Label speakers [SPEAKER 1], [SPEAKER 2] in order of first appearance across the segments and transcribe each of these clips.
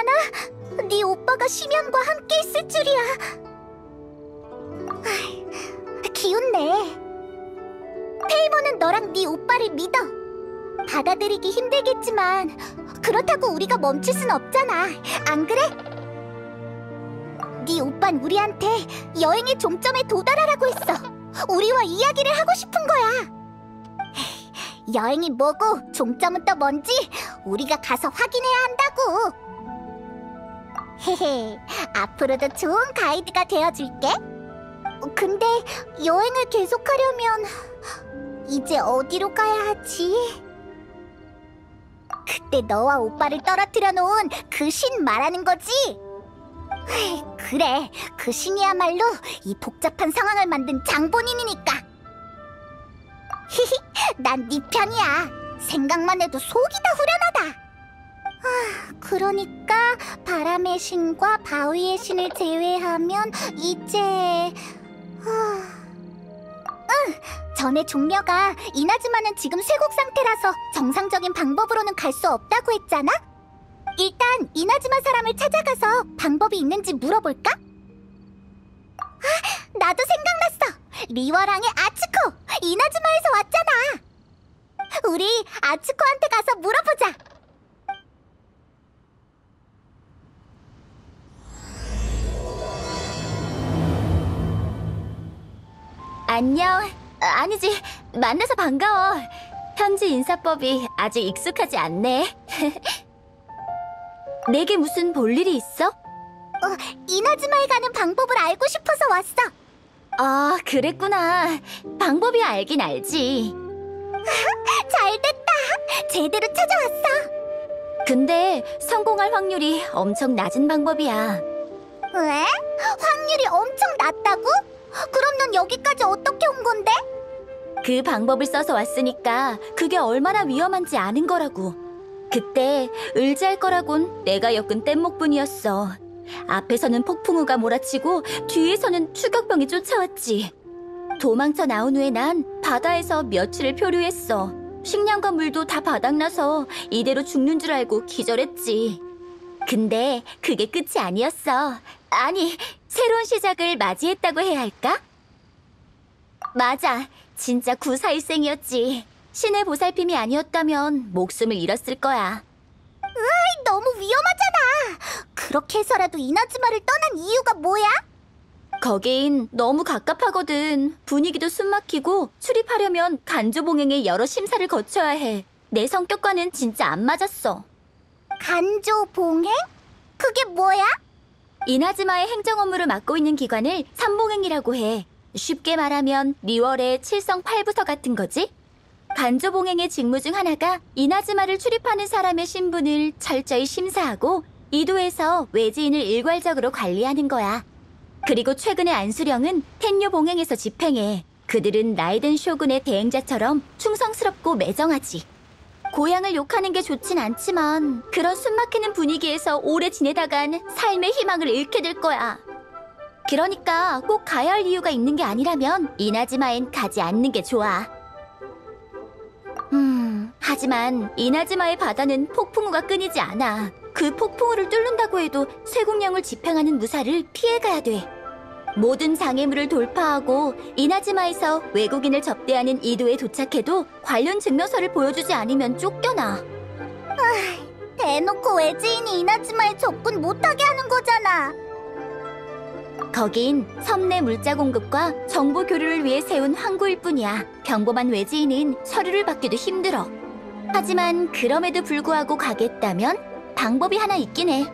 [SPEAKER 1] 않아? 네 오빠가 심연과 함께 있을 줄이야. 기운내. 페이몬은 너랑 네 오빠를 믿어. 받아들이기 힘들겠지만 그렇다고 우리가 멈출 순 없잖아. 안 그래? 네 오빤 우리한테 여행의 종점에 도달하라고 했어. 우리와 이야기를 하고 싶은 거야. 여행이 뭐고 종점은 또 뭔지 우리가 가서 확인해야 한다고. 헤헤, 앞으로도 좋은 가이드가 되어줄게. 근데 여행을 계속하려면 이제 어디로 가야 하지? 그때 너와 오빠를 떨어뜨려 놓은 그 신 말하는 거지? 그래, 그 신이야말로 이 복잡한 상황을 만든 장본인이니까. 히히, 난 네 편이야. 생각만 해도 속이 다 후련하다. 그러니까 바람의 신과 바위의 신을 제외하면 이제... 전에 종려가 이나즈마는 지금 쇠국 상태라서 정상적인 방법으로는 갈 수 없다고 했잖아? 일단 이나즈마 사람을 찾아가서 방법이 있는지 물어볼까? 나도 생각났어! 리워랑의 아츠코! 이나즈마에서 왔잖아! 우리 아츠코한테 가서 물어보자!
[SPEAKER 2] 안녕. 아니지, 만나서 반가워. 현지 인사법이 아직 익숙하지 않네. 내게 무슨 볼 일이 있어?
[SPEAKER 1] 이나즈마에 가는 방법을 알고 싶어서 왔어.
[SPEAKER 2] 아, 그랬구나. 방법이 알긴 알지.
[SPEAKER 1] 잘됐다. 제대로 찾아왔어.
[SPEAKER 2] 근데 성공할 확률이 엄청 낮은 방법이야.
[SPEAKER 1] 왜? 확률이 엄청 낮다고? 그럼 넌 여기까지 어떻게 온 건데?
[SPEAKER 2] 그 방법을 써서 왔으니까 그게 얼마나 위험한지 아는 거라고. 그때 의지할 거라곤 내가 엮은 뗏목뿐이었어. 앞에서는 폭풍우가 몰아치고 뒤에서는 추격병이 쫓아왔지. 도망쳐 나온 후에 난 바다에서 며칠을 표류했어. 식량과 물도 다 바닥나서 이대로 죽는 줄 알고 기절했지. 근데 그게 끝이 아니었어. 아니, 새로운 시작을 맞이했다고 해야 할까? 맞아, 진짜 구사일생이었지. 신의 보살핌이 아니었다면 목숨을 잃었을 거야.
[SPEAKER 1] 으이, 너무 위험하잖아. 그렇게 해서라도 이나즈마를 떠난 이유가 뭐야?
[SPEAKER 2] 거긴 너무 갑갑하거든. 분위기도 숨막히고 출입하려면 간조봉행의 여러 심사를 거쳐야 해. 내 성격과는 진짜 안 맞았어.
[SPEAKER 1] 간조봉행? 그게 뭐야?
[SPEAKER 2] 이나즈마의 행정 업무를 맡고 있는 기관을 삼봉행이라고 해. 쉽게 말하면 리월의 칠성팔부서 같은 거지? 간조봉행의 직무 중 하나가 이나즈마를 출입하는 사람의 신분을 철저히 심사하고 이도에서 외지인을 일괄적으로 관리하는 거야. 그리고 최근의 안수령은 텐요봉행에서 집행해. 그들은 라이덴 쇼군의 대행자처럼 충성스럽고 매정하지. 고향을 욕하는 게 좋진 않지만 그런 숨막히는 분위기에서 오래 지내다간 삶의 희망을 잃게 될 거야. 그러니까 꼭 가야 할 이유가 있는 게 아니라면 이나즈마엔 가지 않는 게 좋아. 하지만 이나즈마의 바다는 폭풍우가 끊이지 않아. 그 폭풍우를 뚫는다고 해도 쇠국령을 집행하는 무사를 피해가야 돼. 모든 장애물을 돌파하고 이나즈마에서 외국인을 접대하는 이도에 도착해도 관련 증명서를 보여주지 않으면 쫓겨나.
[SPEAKER 1] 대놓고 외지인이 이나즈마에 접근 못하게 하는 거잖아.
[SPEAKER 2] 거긴 섬 내 물자 공급과 정보 교류를 위해 세운 항구일 뿐이야. 평범한 외지인은 서류를 받기도 힘들어. 하지만 그럼에도 불구하고 가겠다면 방법이 하나 있긴 해.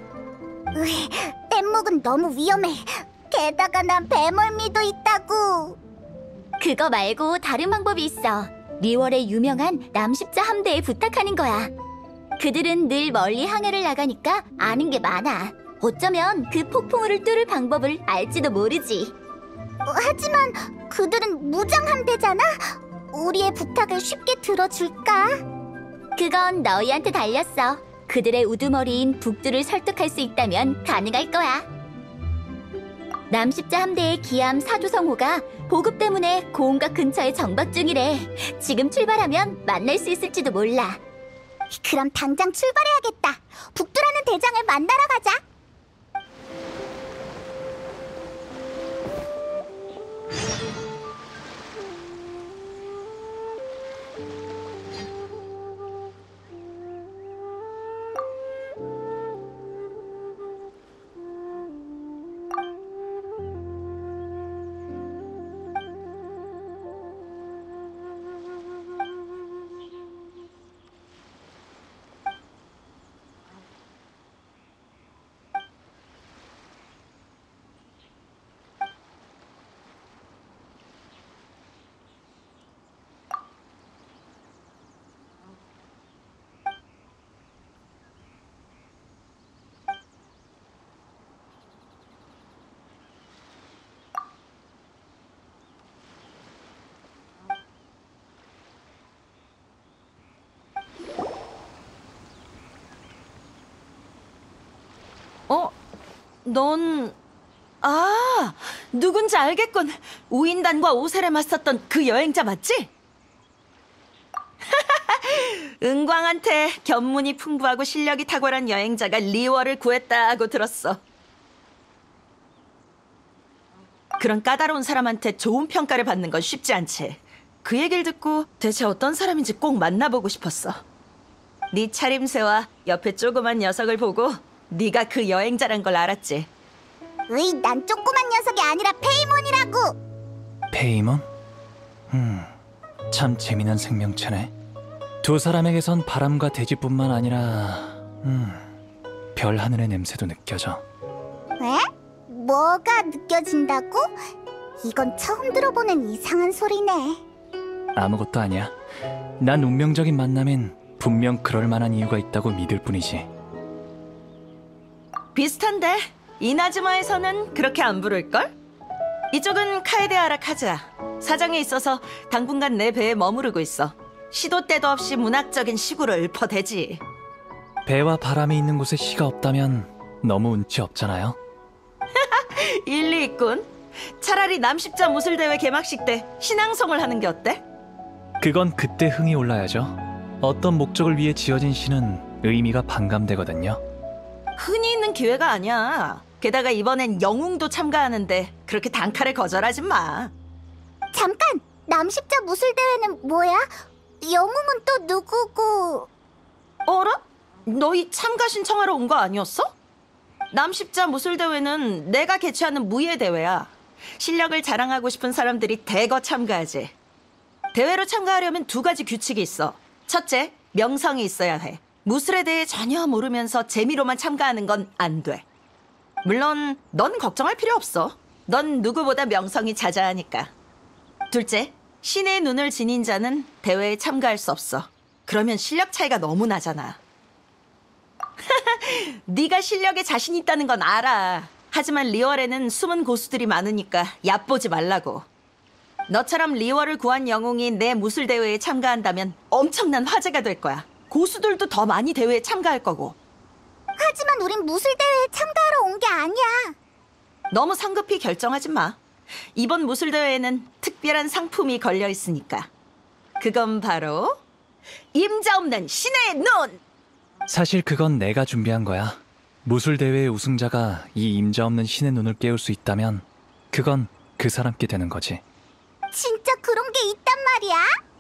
[SPEAKER 1] 뗏목은 너무 위험해. 게다가 난 배멀미도 있다고.
[SPEAKER 2] 그거 말고 다른 방법이 있어. 리월의 유명한 남십자 함대에 부탁하는 거야. 그들은 늘 멀리 항해를 나가니까 아는 게 많아. 어쩌면 그 폭풍우를 뚫을 방법을 알지도 모르지.
[SPEAKER 1] 하지만 그들은 무장함대잖아? 우리의 부탁을 쉽게 들어줄까?
[SPEAKER 2] 그건 너희한테 달렸어. 그들의 우두머리인 북두를 설득할 수 있다면 가능할 거야. 남십자 함대의 기함 사조성호가 보급 때문에 고운각 근처에 정박 중이래. 지금 출발하면 만날 수 있을지도 몰라.
[SPEAKER 1] 그럼 당장 출발해야겠다. 북두라는 대장을 만나러 가자.
[SPEAKER 3] 넌... 누군지 알겠군. 우인단과 오셀에 맞섰던 그 여행자 맞지? 은광한테 견문이 풍부하고 실력이 탁월한 여행자가 리월을 구했다고 들었어. 그런 까다로운 사람한테 좋은 평가를 받는 건 쉽지 않지. 그 얘기를 듣고 대체 어떤 사람인지 꼭 만나보고 싶었어. 네 차림새와 옆에 조그만 녀석을 보고 네가 그 여행자란 걸 알았지.
[SPEAKER 1] 으이, 난 조그만 녀석이 아니라 페이몬이라고.
[SPEAKER 4] 페이몬? 참 재미난 생명체네. 두 사람에게선 바람과 대지뿐만 아니라 별 하늘의 냄새도 느껴져.
[SPEAKER 1] 에? 뭐가 느껴진다고? 이건 처음 들어보는 이상한 소리네.
[SPEAKER 4] 아무것도 아니야. 난 운명적인 만남엔 분명 그럴 만한 이유가 있다고 믿을 뿐이지.
[SPEAKER 3] 비슷한데 이나즈마에서는 그렇게 안 부를걸? 이쪽은 카에데아라 카즈아. 사정이 있어서 당분간 내 배에 머무르고 있어. 시도 때도 없이 문학적인 시구를 읊어대지.
[SPEAKER 4] 배와 바람이 있는 곳에 시가 없다면 너무 운치 없잖아요.
[SPEAKER 3] 일리 있군. 차라리 남십자 무술대회 개막식 때 신앙송을 하는 게 어때?
[SPEAKER 4] 그건 그때 흥이 올라야죠. 어떤 목적을 위해 지어진 시는 의미가 반감되거든요.
[SPEAKER 3] 흔히 있는 기회가 아니야. 게다가 이번엔 영웅도 참가하는데 그렇게 단칼에 거절하지 마.
[SPEAKER 1] 잠깐! 남십자 무술대회는 뭐야? 영웅은 또 누구고?
[SPEAKER 3] 어라? 너희 참가 신청하러 온 거 아니었어? 남십자 무술대회는 내가 개최하는 무예대회야. 실력을 자랑하고 싶은 사람들이 대거 참가하지. 대회로 참가하려면 두 가지 규칙이 있어. 첫째, 명성이 있어야 해. 무술에 대해 전혀 모르면서 재미로만 참가하는 건 안 돼. 물론 넌 걱정할 필요 없어. 넌 누구보다 명성이 자자하니까. 둘째, 신의 눈을 지닌 자는 대회에 참가할 수 없어. 그러면 실력 차이가 너무 나잖아. 네가 실력에 자신 있다는 건 알아. 하지만 리월에는 숨은 고수들이 많으니까 얕보지 말라고. 너처럼 리월을 구한 영웅이 내 무술 대회에 참가한다면 엄청난 화제가 될 거야. 고수들도 더 많이 대회에 참가할 거고.
[SPEAKER 1] 하지만 우린 무술대회에 참가하러 온 게 아니야.
[SPEAKER 3] 너무 성급히 결정하지 마. 이번 무술 대회에는 특별한 상품이 걸려 있으니까. 그건 바로 임자 없는 신의 눈!
[SPEAKER 4] 사실 그건 내가 준비한 거야. 무술대회의 우승자가 이 임자 없는 신의 눈을 깨울 수 있다면 그건 그 사람께 되는 거지.
[SPEAKER 1] 진짜 그런 게 있단 말이야?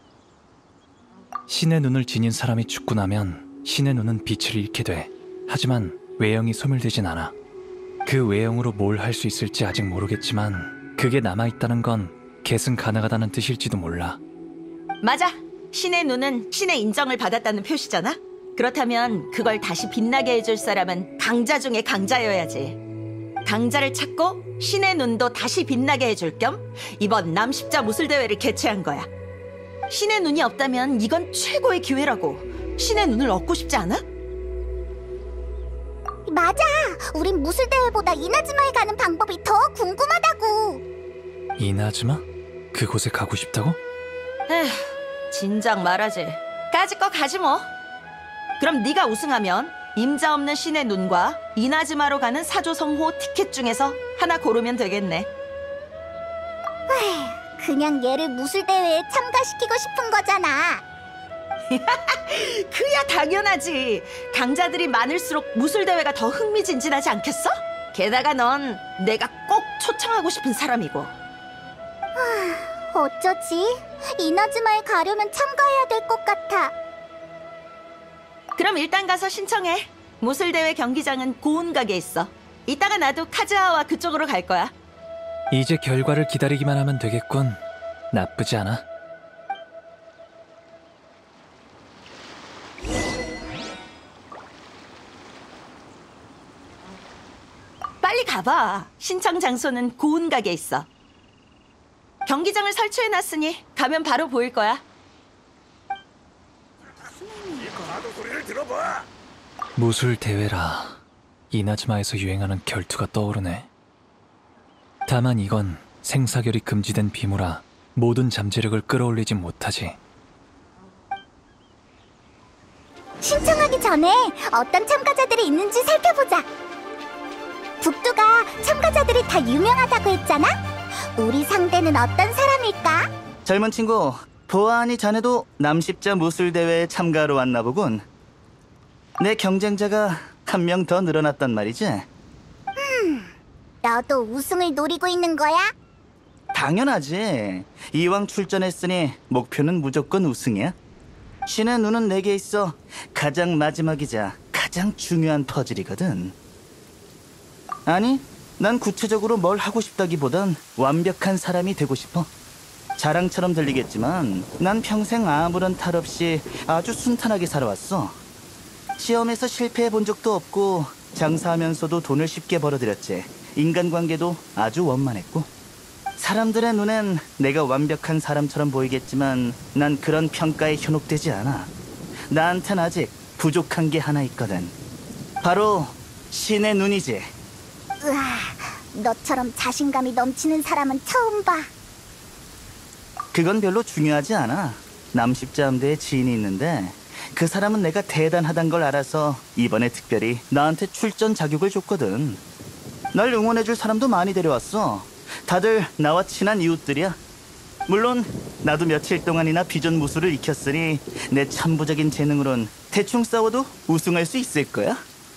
[SPEAKER 4] 신의 눈을 지닌 사람이 죽고 나면 신의 눈은 빛을 잃게 돼. 하지만 외형이 소멸되진 않아. 그 외형으로 뭘 할 수 있을지 아직 모르겠지만 그게 남아있다는 건 계승 가능하다는 뜻일지도 몰라.
[SPEAKER 3] 맞아. 신의 눈은 신의 인정을 받았다는 표시잖아. 그렇다면 그걸 다시 빛나게 해줄 사람은 강자 중에 강자여야지. 강자를 찾고 신의 눈도 다시 빛나게 해줄 겸 이번 남십자 무술대회를 개최한 거야. 신의 눈이 없다면 이건 최고의 기회라고. 신의 눈을 얻고 싶지 않아?
[SPEAKER 1] 맞아. 우린 무술대회보다 이나즈마에 가는 방법이 더 궁금하다고.
[SPEAKER 4] 이나즈마? 그곳에 가고 싶다고?
[SPEAKER 3] 에휴, 진작 말하지. 까짓 거 가지 뭐. 그럼 네가 우승하면 임자 없는 신의 눈과 이나즈마로 가는 사조성호 티켓 중에서 하나 고르면 되겠네.
[SPEAKER 1] 그냥 얘를 무술대회에 참가시키고 싶은 거잖아.
[SPEAKER 3] 그야 당연하지. 강자들이 많을수록 무술대회가 더 흥미진진하지 않겠어? 게다가 넌 내가 꼭 초청하고 싶은 사람이고.
[SPEAKER 1] 어쩌지? 이나즈마에 가려면 참가해야 될 것 같아.
[SPEAKER 3] 그럼 일단 가서 신청해. 무술대회 경기장은 고운각에 있어. 이따가 나도 카즈하와 그쪽으로 갈 거야.
[SPEAKER 4] 이제 결과를 기다리기만 하면 되겠군. 나쁘지 않아.
[SPEAKER 3] 빨리 가봐. 신청 장소는 고운각에 있어. 경기장을 설치해놨으니 가면 바로 보일 거야.
[SPEAKER 4] 무술 대회라. 이나즈마에서 유행하는 결투가 떠오르네. 다만 이건 생사결이 금지된 비무라 모든 잠재력을 끌어올리지 못하지.
[SPEAKER 1] 신청하기 전에 어떤 참가자들이 있는지 살펴보자. 북두가 참가자들이 다 유명하다고 했잖아? 우리 상대는 어떤 사람일까?
[SPEAKER 5] 젊은 친구, 보아하니 자네도 남십자 무술대회에 참가하러 왔나 보군. 내 경쟁자가 한 명 더 늘어났단 말이지?
[SPEAKER 1] 너도 우승을 노리고 있는 거야?
[SPEAKER 5] 당연하지. 이왕 출전했으니 목표는 무조건 우승이야. 신의 눈은 내게 있어 가장 마지막이자 가장 중요한 퍼즐이거든. 아니, 난 구체적으로 뭘 하고 싶다기보단 완벽한 사람이 되고 싶어. 자랑처럼 들리겠지만 난 평생 아무런 탈 없이 아주 순탄하게 살아왔어. 시험에서 실패해 본 적도 없고 장사하면서도 돈을 쉽게 벌어들였지. 인간관계도 아주 원만했고. 사람들의 눈엔 내가 완벽한 사람처럼 보이겠지만 난 그런 평가에 현혹되지 않아. 나한텐 아직 부족한 게 하나 있거든. 바로 신의 눈이지.
[SPEAKER 1] 으아, 너처럼 자신감이 넘치는 사람은 처음 봐.
[SPEAKER 5] 그건 별로 중요하지 않아. 남십자 함대에 지인이 있는데 그 사람은 내가 대단하단 걸 알아서 이번에 특별히 나한테 출전 자격을 줬거든. 날 응원해줄 사람도 많이 데려왔어. 다들 나와 친한 이웃들이야. 물론 나도 며칠 동안이나 비전 무술을 익혔으니 내 천부적인 재능으론 대충 싸워도 우승할 수 있을 거야.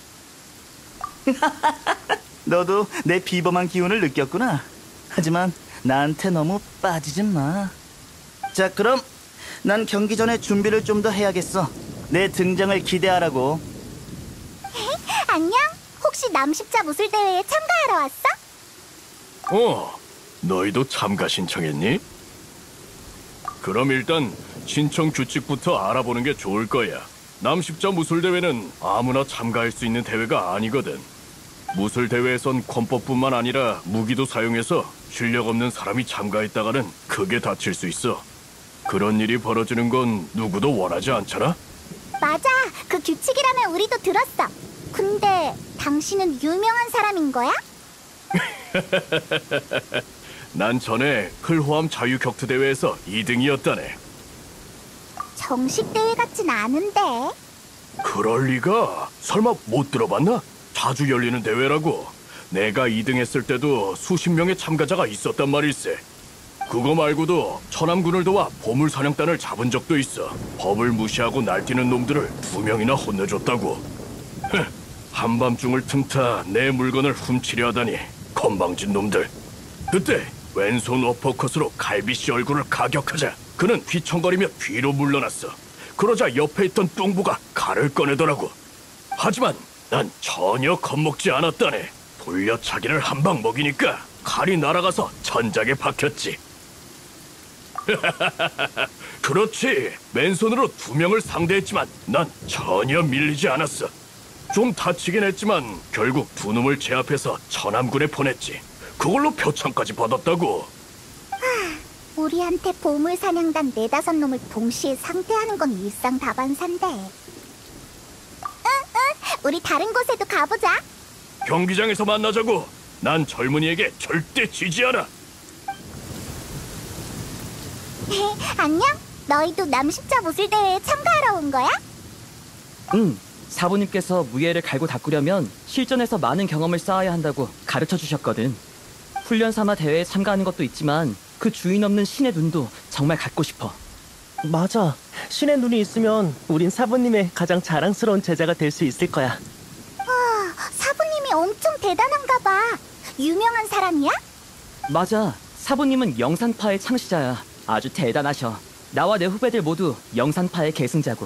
[SPEAKER 5] 너도 내 비범한 기운을 느꼈구나. 하지만 나한테 너무 빠지지 마. 자, 그럼 난 경기 전에 준비를 좀 더 해야겠어. 내 등장을 기대하라고.
[SPEAKER 1] 안녕? 혹시 남십자 무술대회에 참가하러 왔어?
[SPEAKER 6] 너희도 참가 신청했니? 그럼 일단 신청 규칙부터 알아보는 게 좋을 거야. 남십자 무술대회는 아무나 참가할 수 있는 대회가 아니거든. 무술대회에선 권법뿐만 아니라 무기도 사용해서 실력 없는 사람이 참가했다가는 크게 다칠 수 있어. 그런 일이 벌어지는 건 누구도 원하지 않잖아?
[SPEAKER 1] 맞아, 그 규칙이라면 우리도 들었어. 근데 당신은 유명한 사람인 거야?
[SPEAKER 6] 난 전에 흘호암 자유격투 대회에서 2등이었다네.
[SPEAKER 1] 정식 대회 같진 않은데.
[SPEAKER 6] 그럴 리가? 설마 못 들어봤나? 자주 열리는 대회라고. 내가 2등했을 때도 수십 명의 참가자가 있었단 말일세. 그거 말고도 천암군을 도와 보물사냥단을 잡은 적도 있어. 법을 무시하고 날뛰는 놈들을 2명이나 혼내줬다고. 한밤중을 틈타 내 물건을 훔치려 하다니 건방진 놈들. 그때 왼손 어퍼컷으로 갈비씨 얼굴을 가격하자 그는 휘청거리며 뒤로 물러났어. 그러자 옆에 있던 뚱부가 칼을 꺼내더라고. 하지만 난 전혀 겁먹지 않았다네. 돌려차기를 한 방 먹이니까 칼이 날아가서 천장에 박혔지. 그렇지. 맨손으로 2명을 상대했지만 난 전혀 밀리지 않았어. 좀 다치긴 했지만 결국 2놈을 제압해서 천암군에 보냈지. 그걸로 표창까지 받았다고.
[SPEAKER 1] 우리한테 보물사냥단 4-5놈을 동시에 상대하는 건 일상다반사인데. 우리 다른 곳에도 가보자.
[SPEAKER 6] 경기장에서 만나자고. 난 젊은이에게 절대 지지 않아.
[SPEAKER 1] 안녕? 너희도 남십자 무술대회에 참가하러 온 거야?
[SPEAKER 7] 사부님께서 무예를 갈고 닦으려면 실전에서 많은 경험을 쌓아야 한다고 가르쳐 주셨거든. 훈련 삼아 대회에 참가하는 것도 있지만 그 주인 없는 신의 눈도 정말 갖고 싶어.
[SPEAKER 8] 맞아. 신의 눈이 있으면 우린 사부님의 가장 자랑스러운 제자가 될 수 있을 거야.
[SPEAKER 1] 사부님이 엄청 대단한가 봐. 유명한 사람이야?
[SPEAKER 7] 맞아. 사부님은 영산파의 창시자야. 아주 대단하셔. 나와 내 후배들 모두 영산파의 계승자고.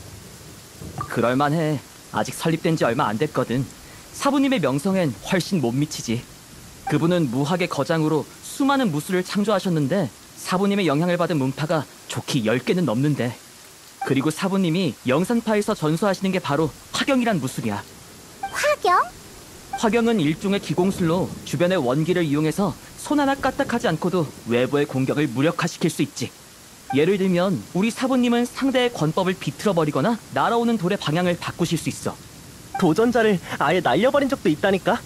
[SPEAKER 7] 그럴만해. 아직 설립된 지 얼마 안 됐거든. 사부님의 명성엔 훨씬 못 미치지. 그분은 무학의 거장으로 수많은 무술을 창조하셨는데 사부님의 영향을 받은 문파가 좋게 10개는 넘는데. 그리고 사부님이 영산파에서 전수하시는 게 바로 화경이란 무술이야.
[SPEAKER 1] 화경?
[SPEAKER 7] 화경은 일종의 기공술로 주변의 원기를 이용해서 손 하나 까딱하지 않고도 외부의 공격을 무력화시킬 수 있지. 예를 들면 우리 사부님은 상대의 권법을 비틀어버리거나 날아오는 돌의 방향을 바꾸실 수 있어.
[SPEAKER 8] 도전자를 아예 날려버린 적도 있다니까?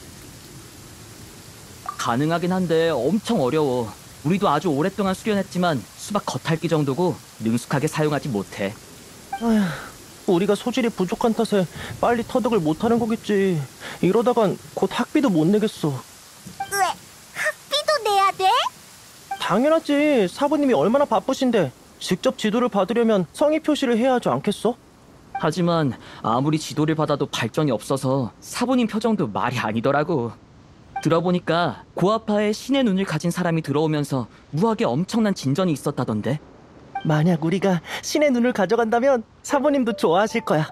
[SPEAKER 7] 가능하긴 한데 엄청 어려워. 우리도 아주 오랫동안 수련했지만 수박 겉핥기 정도고 능숙하게 사용하지 못해.
[SPEAKER 8] 아휴, 우리가 소질이 부족한 탓에 빨리 터득을 못하는 거겠지. 이러다간 곧 학비도 못 내겠어.
[SPEAKER 1] 왜? 학비도 내야 돼?
[SPEAKER 8] 당연하지. 사부님이 얼마나 바쁘신데 직접 지도를 받으려면 성의 표시를 해야 하지 않겠어?
[SPEAKER 7] 하지만 아무리 지도를 받아도 발전이 없어서 사부님 표정도 말이 아니더라고. 들어보니까 고아파에 신의 눈을 가진 사람이 들어오면서 무학에 엄청난 진전이 있었다던데.
[SPEAKER 8] 만약 우리가 신의 눈을 가져간다면 사부님도 좋아하실 거야.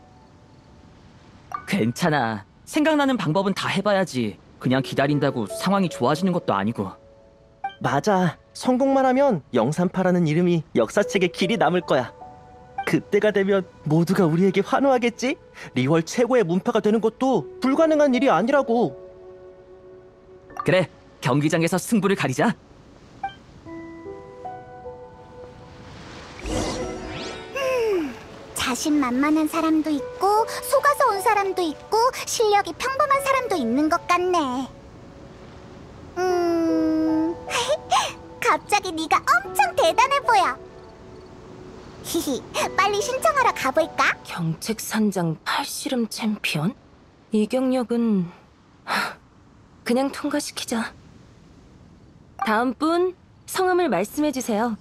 [SPEAKER 7] 괜찮아. 생각나는 방법은 다 해봐야지. 그냥 기다린다고 상황이 좋아지는 것도 아니고.
[SPEAKER 8] 맞아. 성공만 하면 영산파라는 이름이 역사책에 길이 남을 거야. 그때가 되면 모두가 우리에게 환호하겠지? 리월 최고의 문파가 되는 것도 불가능한 일이 아니라고.
[SPEAKER 7] 그래, 경기장에서 승부를 가리자.
[SPEAKER 1] 자신만만한 사람도 있고 속아서 온 사람도 있고 실력이 평범한 사람도 있는 것 같네. 갑자기 네가 엄청 대단해 보여. 히히, 빨리 신청하러 가볼까?
[SPEAKER 9] 경책산장 팔씨름 챔피언? 이 경력은 그냥 통과시키자. 다음 분 성함을 말씀해주세요.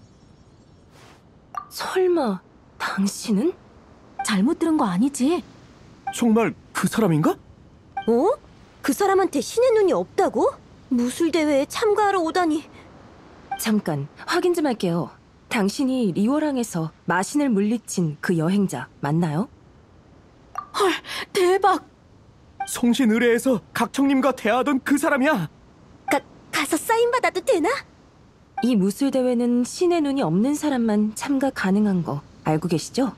[SPEAKER 9] 설마 당신은?
[SPEAKER 2] 잘못 들은 거 아니지?
[SPEAKER 6] 정말 그 사람인가?
[SPEAKER 10] 어? 그 사람한테 신의 눈이 없다고? 무술대회에 참가하러 오다니.
[SPEAKER 9] 잠깐 확인 좀 할게요. 당신이 리워랑에서 마신을 물리친 그 여행자 맞나요?
[SPEAKER 2] 헐, 대박!
[SPEAKER 6] 성신 의뢰에서 각청님과 대화하던 그 사람이야.
[SPEAKER 10] 가서 사인 받아도 되나?
[SPEAKER 9] 이 무술대회는 신의 눈이 없는 사람만 참가 가능한 거 알고 계시죠?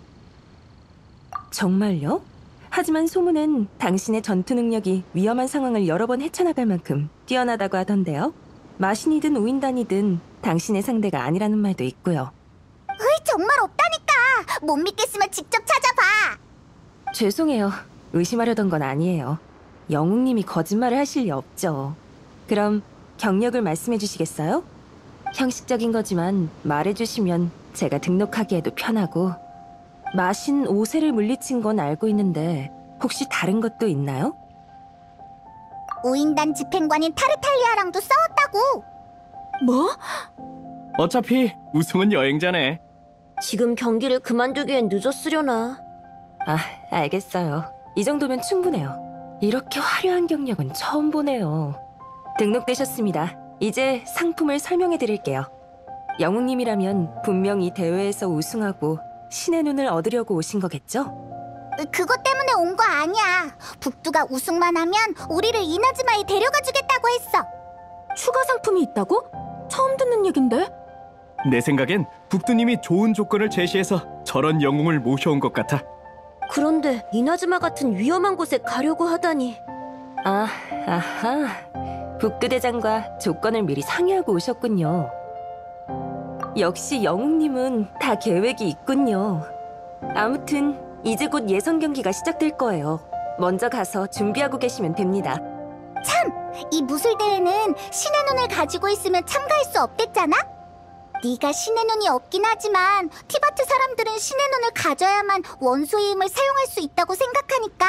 [SPEAKER 9] 정말요? 하지만 소문은 당신의 전투 능력이 위험한 상황을 여러 번 헤쳐나갈 만큼 뛰어나다고 하던데요. 마신이든 우인단이든 당신의 상대가 아니라는 말도 있고요.
[SPEAKER 1] 정말 없다니까. 못 믿겠으면 직접 찾아봐.
[SPEAKER 9] 죄송해요. 의심하려던 건 아니에요. 영웅님이 거짓말을 하실 리 없죠. 그럼 경력을 말씀해 주시겠어요? 형식적인 거지만 말해주시면 제가 등록하기에도 편하고. 마신 5세를 물리친 건 알고 있는데 혹시 다른 것도 있나요?
[SPEAKER 1] 우인단 집행관인 타르탈리아랑도 싸웠다고.
[SPEAKER 2] 뭐?
[SPEAKER 6] 어차피 우승은 여행자네.
[SPEAKER 10] 지금 경기를 그만두기엔 늦었으려나.
[SPEAKER 9] 아, 알겠어요. 이 정도면 충분해요. 이렇게 화려한 경력은 처음 보네요. 등록되셨습니다. 이제 상품을 설명해 드릴게요. 영웅님이라면 분명히 대회에서 우승하고 신의 눈을 얻으려고 오신 거겠죠?
[SPEAKER 1] 그것 때문에 온 거 아니야. 북두가 우승만 하면 우리를 이나즈마에 데려가 주겠다고 했어.
[SPEAKER 2] 추가 상품이 있다고? 처음 듣는 얘긴데?
[SPEAKER 6] 내 생각엔 북두님이 좋은 조건을 제시해서 저런 영웅을 모셔온 것 같아.
[SPEAKER 10] 그런데 이나즈마 같은 위험한 곳에 가려고 하다니.
[SPEAKER 9] 아하. 북두대장과 조건을 미리 상의하고 오셨군요. 역시 영웅님은 다 계획이 있군요. 아무튼 이제 곧 예선 경기가 시작될 거예요. 먼저 가서 준비하고 계시면 됩니다.
[SPEAKER 1] 이 무술대회는 신의 눈을 가지고 있으면 참가할 수 없댔잖아? 네가 신의 눈이 없긴 하지만 티바트 사람들은 신의 눈을 가져야만 원소의 힘을 사용할 수 있다고 생각하니까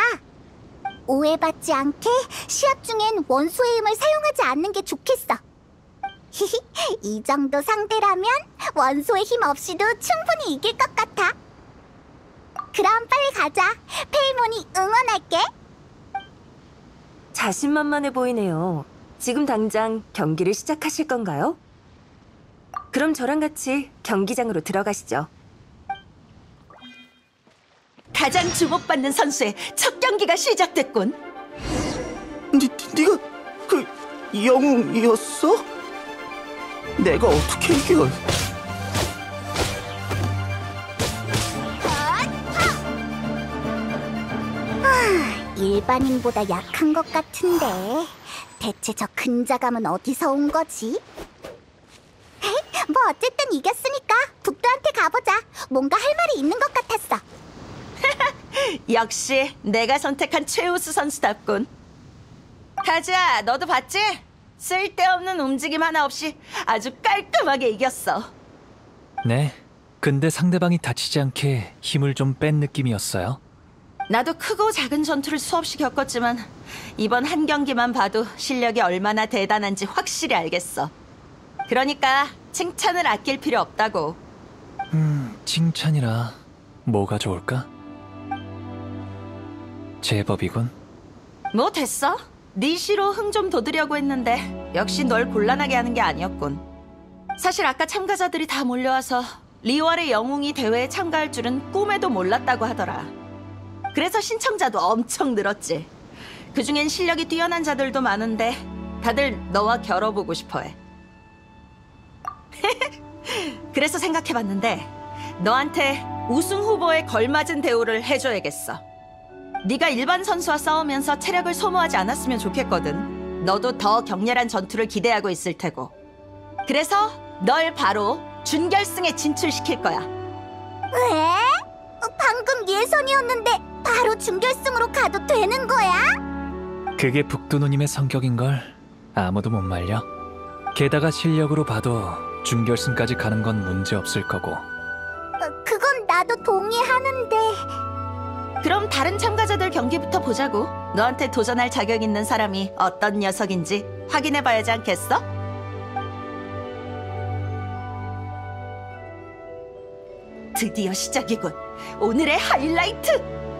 [SPEAKER 1] 오해받지 않게 시합 중엔 원소의 힘을 사용하지 않는 게 좋겠어. 이 정도 상대라면 원소의 힘 없이도 충분히 이길 것 같아. 그럼 빨리 가자. 페이몬이 응원할게.
[SPEAKER 9] 자신만만해 보이네요. 지금 당장 경기를 시작하실 건가요? 그럼 저랑 같이 경기장으로 들어가시죠.
[SPEAKER 3] 가장 주목받는 선수의 첫 경기가 시작됐군.
[SPEAKER 5] 네가 그 영웅이었어? 내가 어떻게 이겨?
[SPEAKER 1] 일반인보다 약한 것 같은데 대체 저 근자감은 어디서 온 거지? 뭐 어쨌든 이겼으니까 북도한테 가보자. 뭔가 할 말이 있는 것 같았어.
[SPEAKER 3] 역시 내가 선택한 최우수 선수답군. 가자, 너도 봤지? 쓸데없는 움직임 하나 없이 아주 깔끔하게 이겼어.
[SPEAKER 4] 네. 근데 상대방이 다치지 않게 힘을 좀 뺀 느낌이었어요.
[SPEAKER 3] 나도 크고 작은 전투를 수없이 겪었지만 이번 한 경기만 봐도 실력이 얼마나 대단한지 확실히 알겠어. 그러니까 칭찬을 아낄 필요 없다고.
[SPEAKER 4] 칭찬이라 뭐가 좋을까? 제법이군.
[SPEAKER 3] 뭐 됐어. 네 시로 흥 좀 돋으려고 했는데 역시 널 곤란하게 하는 게 아니었군. 사실 아까 참가자들이 다 몰려와서 리월의 영웅이 대회에 참가할 줄은 꿈에도 몰랐다고 하더라. 그래서 신청자도 엄청 늘었지. 그중엔 실력이 뛰어난 자들도 많은데 다들 너와 겨뤄보고 싶어해. 그래서 생각해봤는데 너한테 우승 후보에 걸맞은 대우를 해줘야겠어. 네가 일반 선수와 싸우면서 체력을 소모하지 않았으면 좋겠거든. 너도 더 격렬한 전투를 기대하고 있을 테고. 그래서 널 바로 준결승에 진출시킬 거야.
[SPEAKER 1] 왜? 방금 예선이었는데 바로 준결승으로 가도 되는 거야?
[SPEAKER 4] 그게 북두 누님의 성격인걸 아무도 못 말려. 게다가 실력으로 봐도 준결승까지 가는 건 문제 없을 거고.
[SPEAKER 1] 그건 나도 동의하는데.
[SPEAKER 3] 그럼 다른 참가자들 경기부터 보자고. 너한테 도전할 자격 있는 사람이 어떤 녀석인지 확인해봐야지 않겠어? 드디어 시작이군. 오늘의 하이라이트!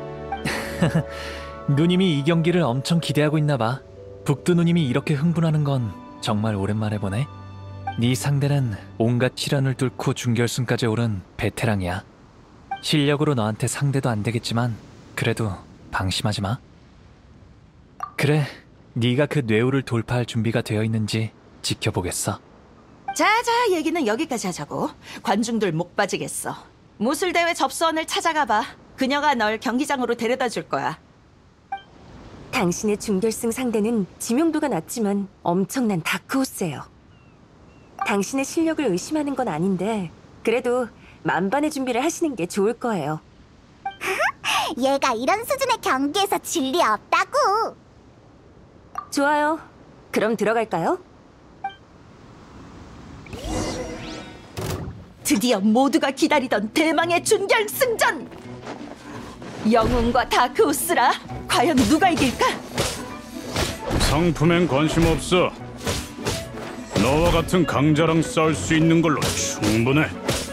[SPEAKER 4] 누님이 이 경기를 엄청 기대하고 있나 봐. 북두 누님이 이렇게 흥분하는 건 정말 오랜만에 보네. 네 상대는 온갖 시련을 뚫고 준결승까지 오른 베테랑이야. 실력으로 너한테 상대도 안 되겠지만 그래도 방심하지 마. 그래, 네가 그 뇌우를 돌파할 준비가 되어 있는지 지켜보겠어.
[SPEAKER 3] 자자, 얘기는 여기까지 하자고. 관중들 목 빠지겠어. 무술대회 접수원을 찾아가봐. 그녀가 널 경기장으로 데려다 줄 거야.
[SPEAKER 9] 당신의 준결승 상대는 지명도가 낮지만 엄청난 다크호스예요. 당신의 실력을 의심하는 건 아닌데 그래도 만반의 준비를 하시는 게 좋을 거예요.
[SPEAKER 1] 얘가 이런 수준의 경기에서 질 리 없다고.
[SPEAKER 9] 좋아요. 그럼 들어갈까요?
[SPEAKER 3] 드디어 모두가 기다리던 대망의 준결승전! 영웅과 다크호스라 과연 누가 이길까?
[SPEAKER 6] 상품엔 관심 없어. 너와 같은 강자랑 싸울 수 있는 걸로 충분해.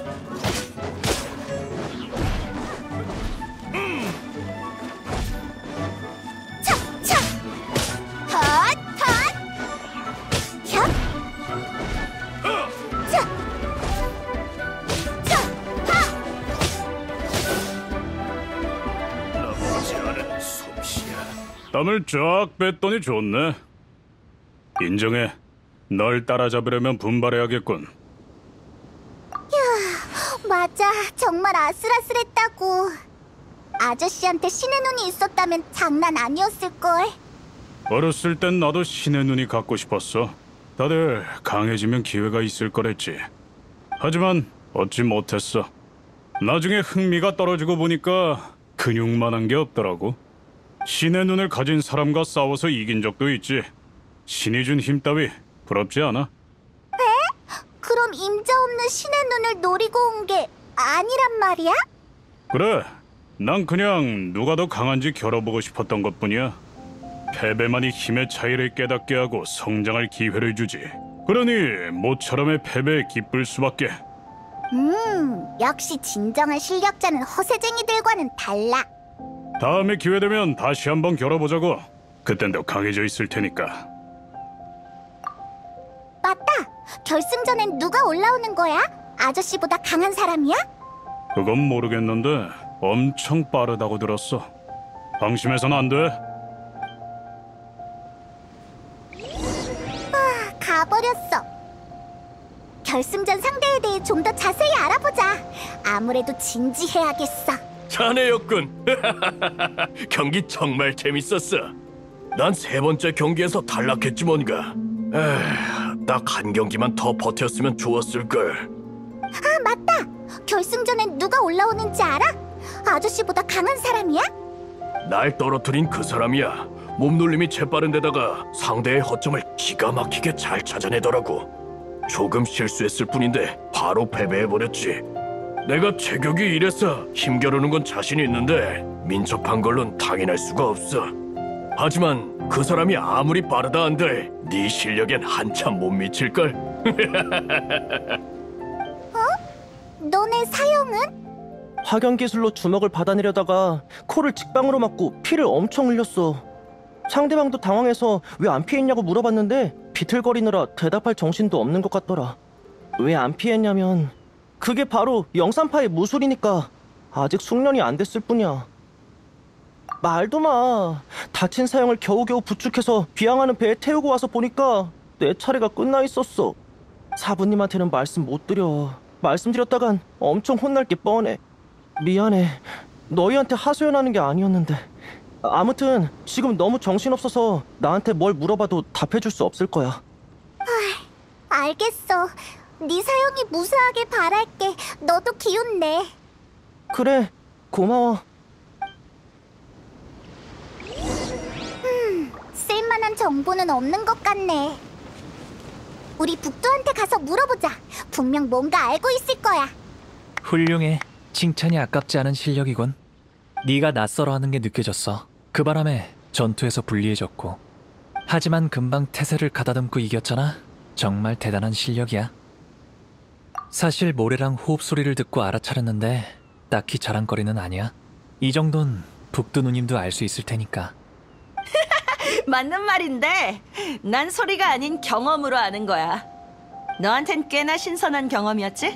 [SPEAKER 6] 땀을 쫙 뺐더니 좋네. 인정해. 널 따라잡으려면 분발해야겠군.
[SPEAKER 1] 맞아, 정말 아슬아슬했다고. 아저씨한테 신의 눈이 있었다면 장난 아니었을걸.
[SPEAKER 6] 어렸을 땐 나도 신의 눈이 갖고 싶었어. 다들 강해지면 기회가 있을 거랬지. 하지만 얻지 못했어. 나중에 흥미가 떨어지고 보니까 근육만한 게 없더라고. 신의 눈을 가진 사람과 싸워서 이긴 적도 있지. 신이 준 힘 따위 부럽지 않아?
[SPEAKER 1] 그럼 임자 없는 신의 눈을 노리고 온 게 아니란 말이야?
[SPEAKER 6] 그래, 난 그냥 누가 더 강한지 겨뤄보고 싶었던 것뿐이야. 패배만이 힘의 차이를 깨닫게 하고 성장할 기회를 주지.
[SPEAKER 11] 그러니 모처럼의 패배에 기쁠 수밖에.
[SPEAKER 1] 역시 진정한 실력자는 허세쟁이들과는 달라.
[SPEAKER 11] 다음에 기회되면 다시 한번 겨뤄보자고. 그땐 더 강해져 있을 테니까.
[SPEAKER 1] 맞다! 결승전엔 누가 올라오는 거야? 아저씨보다 강한 사람이야?
[SPEAKER 11] 그건 모르겠는데 엄청 빠르다고 들었어. 방심해서는 안 돼.
[SPEAKER 1] 가버렸어. 결승전 상대에 대해 좀 더 자세히 알아보자. 아무래도 진지해야겠어.
[SPEAKER 6] 자네였군. 경기 정말 재밌었어. 난 세 번째 경기에서 탈락했지 뭔가. 딱 한 경기만 더 버텼으면 좋았을걸.
[SPEAKER 1] 아, 맞다! 결승전엔 누가 올라오는지 알아? 아저씨보다 강한 사람이야?
[SPEAKER 6] 날 떨어뜨린 그 사람이야. 몸놀림이 재빠른 데다가 상대의 허점을 기가 막히게 잘 찾아내더라고. 조금 실수했을 뿐인데 바로 패배해버렸지. 내가 체격이 이래서 힘겨루는 건 자신이 있는데 민첩한 걸론 당연할 수가 없어. 하지만 그 사람이 아무리 빠르다 한들 네 실력엔 한참 못 미칠걸.
[SPEAKER 1] 너네 사형은?
[SPEAKER 8] 화경 기술로 주먹을 받아내려다가 코를 직방으로 맞고 피를 엄청 흘렸어. 상대방도 당황해서 왜 안 피했냐고 물어봤는데 비틀거리느라 대답할 정신도 없는 것 같더라. 왜 안 피했냐면 그게 바로 영산파의 무술이니까 아직 숙련이 안 됐을 뿐이야. 말도 마. 다친 사형을 겨우겨우 부축해서 비양하는 배에 태우고 와서 보니까 내 차례가 끝나 있었어. 사부님한테는 말씀 못 드려. 말씀드렸다간 엄청 혼날 게 뻔해. 미안해. 너희한테 하소연하는 게 아니었는데. 아무튼 지금 너무 정신없어서 나한테 뭘 물어봐도 답해줄 수 없을 거야.
[SPEAKER 1] 알겠어. 네 사형이 무사하게 바랄게. 너도 기운 내.
[SPEAKER 8] 그래, 고마워.
[SPEAKER 1] 쓸만한 정보는 없는 것 같네. 우리 북두한테 가서 물어보자. 분명 뭔가 알고 있을 거야.
[SPEAKER 4] 훌륭해. 칭찬이 아깝지 않은 실력이군. 네가 낯설어 하는 게 느껴졌어. 그 바람에 전투에서 불리해졌고. 하지만 금방 태세를 가다듬고 이겼잖아. 정말 대단한 실력이야. 사실 모래랑 호흡 소리를 듣고 알아차렸는데 딱히 자랑거리는 아니야. 이 정도는 북두 누님도 알 수 있을 테니까.
[SPEAKER 3] 맞는 말인데 난 소리가 아닌 경험으로 아는 거야. 너한텐 꽤나 신선한 경험이었지?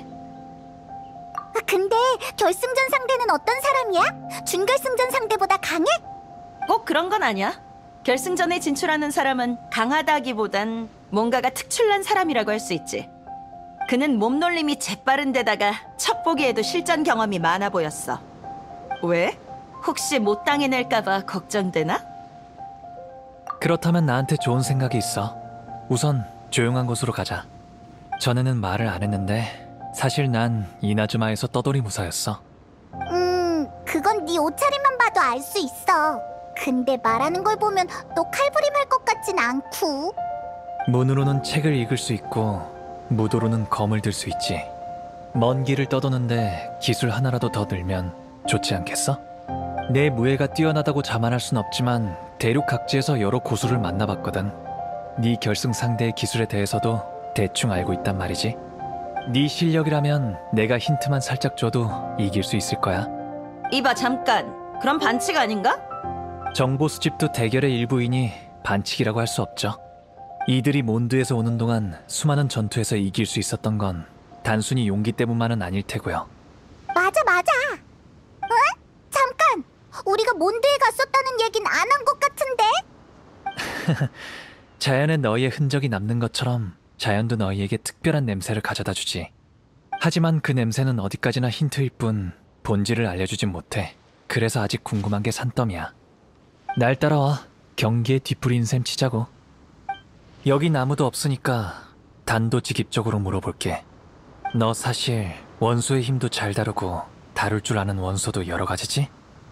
[SPEAKER 1] 근데 결승전 상대는 어떤 사람이야? 준결승전 상대보다 강해?
[SPEAKER 3] 꼭 그런 건 아니야. 결승전에 진출하는 사람은 강하다기보단 뭔가가 특출난 사람이라고 할 수 있지. 그는 몸놀림이 재빠른 데다가 첫 보기에도 실전 경험이 많아 보였어. 왜? 혹시 못 당해낼까봐 걱정되나?
[SPEAKER 4] 그렇다면 나한테 좋은 생각이 있어. 우선 조용한 곳으로 가자. 전에는 말을 안 했는데 사실 난 이나즈마에서 떠돌이 무사였어.
[SPEAKER 1] 그건 네 옷차림만 봐도 알 수 있어. 근데 말하는 걸 보면 너 칼부림할 것 같진 않고.
[SPEAKER 4] 문으로는 책을 읽을 수 있고 무도로는 검을 들 수 있지. 먼 길을 떠도는데 기술 하나라도 더 늘면 좋지 않겠어? 내 무예가 뛰어나다고 자만할 순 없지만 대륙 각지에서 여러 고수를 만나봤거든. 네 결승 상대의 기술에 대해서도 대충 알고 있단 말이지. 네 실력이라면 내가 힌트만 살짝 줘도 이길 수 있을 거야.
[SPEAKER 3] 이봐 잠깐. 그럼 반칙 아닌가?
[SPEAKER 4] 정보 수집도 대결의 일부이니 반칙이라고 할 수 없죠. 이들이 몬드에서 오는 동안 수많은 전투에서 이길 수 있었던 건 단순히 용기 때문만은 아닐 테고요.
[SPEAKER 1] 맞아. 어? 잠깐! 우리가 몬드에 갔었다는 얘긴 안 한 것 같은데?
[SPEAKER 4] 자연에 너희의 흔적이 남는 것처럼 자연도 너희에게 특별한 냄새를 가져다 주지. 하지만 그 냄새는 어디까지나 힌트일 뿐 본질을 알려주진 못해. 그래서 아직 궁금한 게 산더미야. 날 따라와. 경기에 뒤풀이인 셈 치자고. 여긴 아무도 없으니까 단도직입적으로 물어볼게. 너 사실 원소의 힘도 잘 다루고 다룰 줄 아는 원소도 여러 가지지?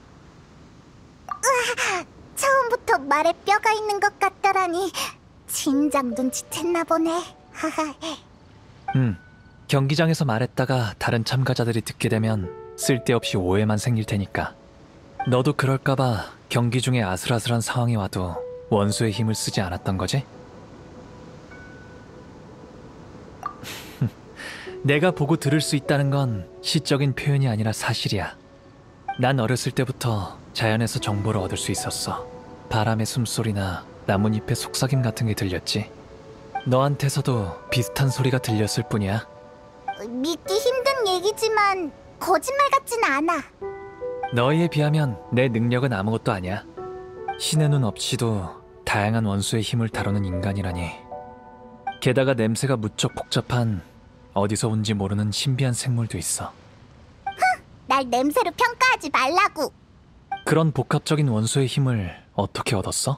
[SPEAKER 1] 처음부터 말에 뼈가 있는 것 같다라니. 진작 눈치챘나 보네.
[SPEAKER 4] 경기장에서 말했다가 다른 참가자들이 듣게 되면 쓸데없이 오해만 생길 테니까. 너도 그럴까봐 경기 중에 아슬아슬한 상황이 와도 원소의 힘을 쓰지 않았던 거지? 내가 보고 들을 수 있다는 건 시적인 표현이 아니라 사실이야. 난 어렸을 때부터 자연에서 정보를 얻을 수 있었어. 바람의 숨소리나 나뭇잎의 속삭임 같은 게 들렸지. 너한테서도 비슷한 소리가 들렸을 뿐이야.
[SPEAKER 1] 믿기 힘든 얘기지만 거짓말 같진 않아.
[SPEAKER 4] 너희에 비하면 내 능력은 아무것도 아니야. 신의 눈 없이도 다양한 원소의 힘을 다루는 인간이라니. 게다가 냄새가 무척 복잡한 어디서 온지 모르는 신비한 생물도 있어.
[SPEAKER 1] 날 냄새로 평가하지 말라고.
[SPEAKER 4] 그런 복합적인 원소의 힘을 어떻게 얻었어?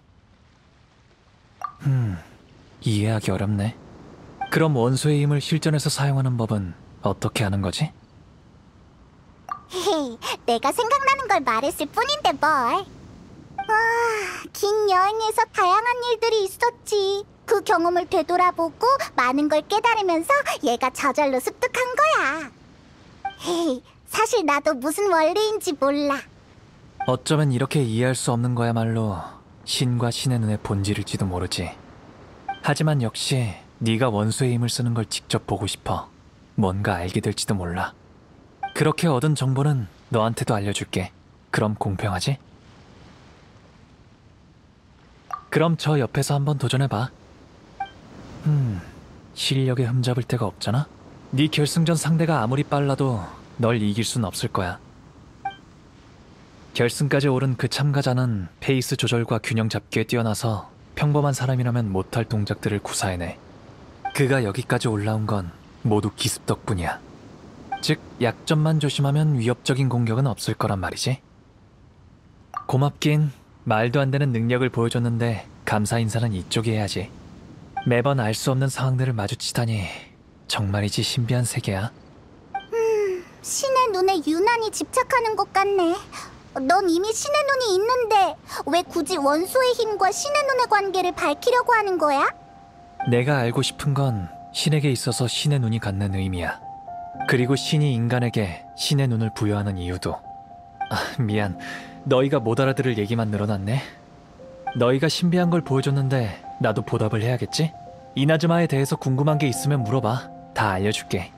[SPEAKER 4] 이해하기 어렵네. 그럼 원소의 힘을 실전에서 사용하는 법은 어떻게 하는 거지?
[SPEAKER 1] 헤이, 내가 생각나는 걸 말했을 뿐인데 뭘. 긴 여행에서 다양한 일들이 있었지. 그 경험을 되돌아보고 많은 걸 깨달으면서 얘가 저절로 습득한 거야. 헤이, 사실 나도 무슨 원리인지 몰라.
[SPEAKER 4] 어쩌면 이렇게 이해할 수 없는 거야말로 신과 신의 눈의 본질일지도 모르지. 하지만 역시 네가 원소의 힘을 쓰는 걸 직접 보고 싶어. 뭔가 알게 될지도 몰라. 그렇게 얻은 정보는 너한테도 알려줄게. 그럼 공평하지? 그럼 저 옆에서 한번 도전해봐. 실력에 흠잡을 데가 없잖아? 네 결승전 상대가 아무리 빨라도 널 이길 순 없을 거야. 결승까지 오른 그 참가자는 페이스 조절과 균형 잡기에 뛰어나서 평범한 사람이라면 못할 동작들을 구사해내. 그가 여기까지 올라온 건 모두 기습 덕분이야. 즉, 약점만 조심하면 위협적인 공격은 없을 거란 말이지. 고맙긴. 말도 안 되는 능력을 보여줬는데 감사 인사는 이쪽이 해야지. 매번 알 수 없는 상황들을 마주치다니 정말이지 신비한 세계야.
[SPEAKER 1] 신의 눈에 유난히 집착하는 것 같네. 넌 이미 신의 눈이 있는데 왜 굳이 원소의 힘과 신의 눈의 관계를 밝히려고 하는 거야?
[SPEAKER 4] 내가 알고 싶은 건 신에게 있어서 신의 눈이 갖는 의미야. 그리고 신이 인간에게 신의 눈을 부여하는 이유도. 미안. 너희가 못 알아들을 얘기만 늘어났네. 너희가 신비한 걸 보여줬는데 나도 보답을 해야겠지? 이나즈마에 대해서 궁금한 게 있으면 물어봐. 다 알려줄게.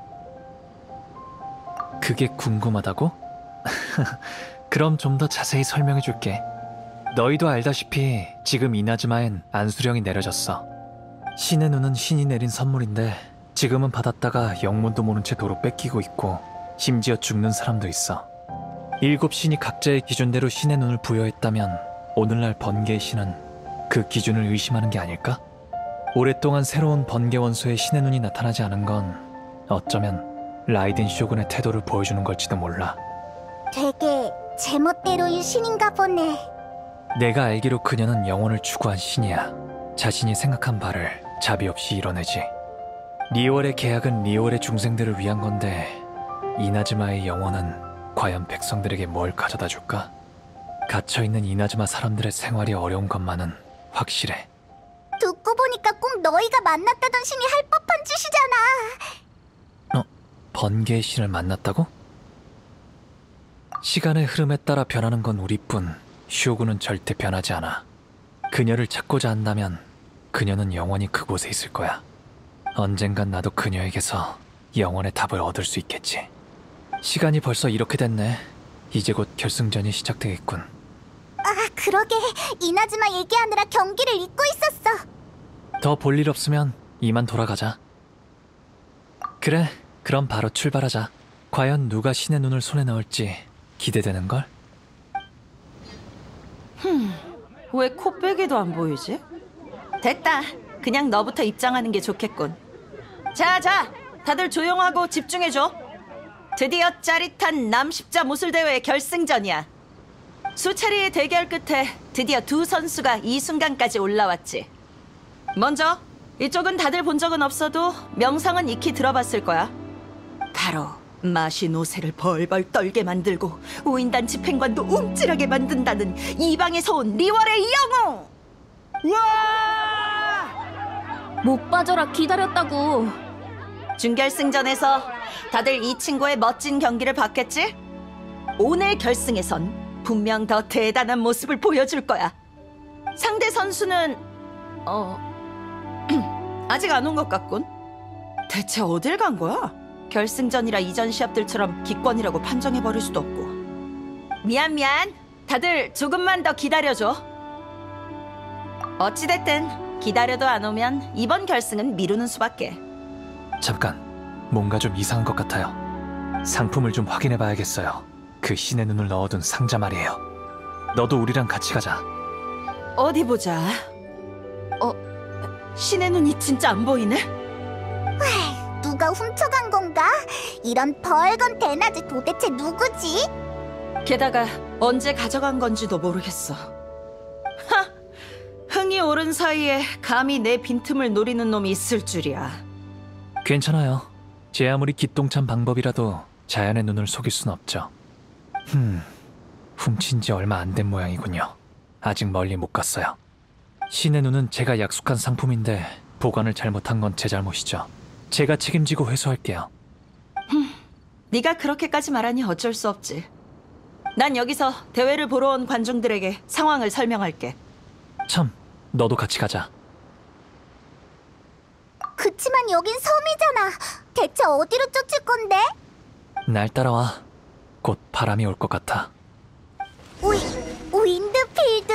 [SPEAKER 4] 그게 궁금하다고? 그럼 좀 더 자세히 설명해줄게. 너희도 알다시피 지금 이나즈마엔 안수령이 내려졌어. 신의 눈은 신이 내린 선물인데 지금은 받았다가 영문도 모른 채 도로 뺏기고 있고 심지어 죽는 사람도 있어. 7신이 각자의 기준대로 신의 눈을 부여했다면 오늘날 번개의 신은 그 기준을 의심하는 게 아닐까? 오랫동안 새로운 번개 원소의 신의 눈이 나타나지 않은 건 어쩌면 라이덴 쇼군의 태도를 보여주는 걸지도 몰라.
[SPEAKER 1] 되게 제멋대로인 신인가 보네.
[SPEAKER 4] 내가 알기로 그녀는 영혼을 추구한 신이야. 자신이 생각한 바를 자비 없이 이뤄내지. 리월의 계약은 리월의 중생들을 위한 건데 이나즈마의 영혼은 과연 백성들에게 뭘 가져다 줄까? 갇혀있는 이나즈마 사람들의 생활이 어려운 것만은 확실해.
[SPEAKER 1] 듣고 보니까 꼭 너희가 만났다던 신이 할 법한 짓이잖아.
[SPEAKER 4] 번개의 신을 만났다고? 시간의 흐름에 따라 변하는 건 우리뿐. 쇼군은 절대 변하지 않아. 그녀를 찾고자 한다면 그녀는 영원히 그곳에 있을 거야. 언젠간 나도 그녀에게서 영원의 답을 얻을 수 있겠지. 시간이 벌써 이렇게 됐네. 이제 곧 결승전이 시작되겠군.
[SPEAKER 1] 그러게. 이나즈마 얘기하느라 경기를 잊고 있었어.
[SPEAKER 4] 더 볼 일 없으면 이만 돌아가자. 그래, 그럼 바로 출발하자. 과연 누가 신의 눈을 손에 넣을지 기대되는걸?
[SPEAKER 3] 왜 코빼기도 안 보이지? 됐다. 그냥 너부터 입장하는 게 좋겠군. 자, 다들 조용하고 집중해줘. 드디어 짜릿한 남십자 무술대회 결승전이야. 수차례의 대결 끝에 드디어 두 선수가 이 순간까지 올라왔지. 먼저 이쪽은 다들 본 적은 없어도 명성은 익히 들어봤을 거야. 바로 마시노세를 벌벌 떨게 만들고 우인단 집행관도 움찔하게 만든다는 이방에서 온 리월의 영웅!
[SPEAKER 2] 못 빠져라, 기다렸다고.
[SPEAKER 3] 준결승전에서 다들 이 친구의 멋진 경기를 봤겠지? 오늘 결승에선 분명 더 대단한 모습을 보여줄 거야. 상대 선수는 아직 안 온 것 같군. 대체 어딜 간 거야? 결승전이라 이전 시합들처럼 기권이라고 판정해버릴 수도 없고. 미안. 다들 조금만 더 기다려줘. 어찌됐든 기다려도 안 오면 이번 결승은 미루는 수밖에.
[SPEAKER 4] 잠깐, 뭔가 좀 이상한 것 같아요. 상품을 좀 확인해봐야겠어요. 그 신의 눈을 넣어둔 상자 말이에요. 너도 우리랑 같이 가자.
[SPEAKER 3] 어디 보자. 신의 눈이 진짜 안 보이네?
[SPEAKER 1] 누가 훔쳐간 건가? 이런 벌건 대낮에 도대체 누구지?
[SPEAKER 3] 게다가 언제 가져간 건지도 모르겠어. 흥이 오른 사이에 감히 내 빈틈을 노리는 놈이 있을 줄이야.
[SPEAKER 4] 괜찮아요. 제 아무리 기똥찬 방법이라도 자연의 눈을 속일 순 없죠. 훔친 지 얼마 안 된 모양이군요. 아직 멀리 못 갔어요. 신의 눈은 제가 약속한 상품인데 보관을 잘못한 건 제 잘못이죠. 제가 책임지고 회수할게요.
[SPEAKER 3] 네가 그렇게까지 말하니 어쩔 수 없지. 난 여기서 대회를 보러 온 관중들에게 상황을 설명할게.
[SPEAKER 4] 참, 너도 같이 가자.
[SPEAKER 1] 그치만 여긴 섬이잖아. 대체 어디로 쫓을 건데?
[SPEAKER 4] 날 따라와. 곧 바람이 올 것 같아.
[SPEAKER 1] 윈드필드?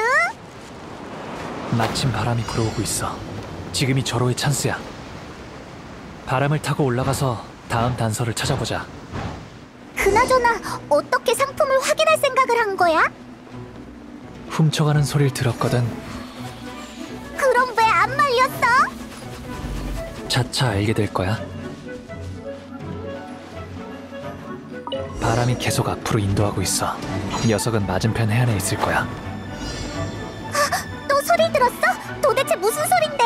[SPEAKER 4] 마침 바람이 불어오고 있어. 지금이 절호의 찬스야. 바람을 타고 올라가서 다음 단서를 찾아보자.
[SPEAKER 1] 그나저나 어떻게 상품을 확인할 생각을 한 거야?
[SPEAKER 4] 훔쳐가는 소리를 들었거든.
[SPEAKER 1] 그럼 왜 안 말렸어?
[SPEAKER 4] 차차 알게 될 거야. 바람이 계속 앞으로 인도하고 있어. 녀석은 맞은편 해안에 있을 거야.
[SPEAKER 1] 또 소리 들었어? 도대체 무슨 소린데?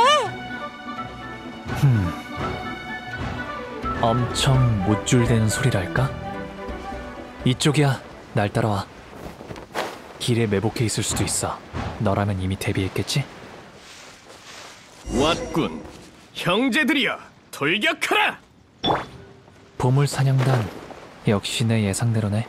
[SPEAKER 4] 엄청 못줄대는 소리랄까? 이쪽이야. 날 따라와. 길에 매복해 있을 수도 있어. 너라면 이미 대비했겠지?
[SPEAKER 6] 왔군. 형제들이여, 돌격하라!
[SPEAKER 4] 보물사냥단, 역시 내 예상대로네.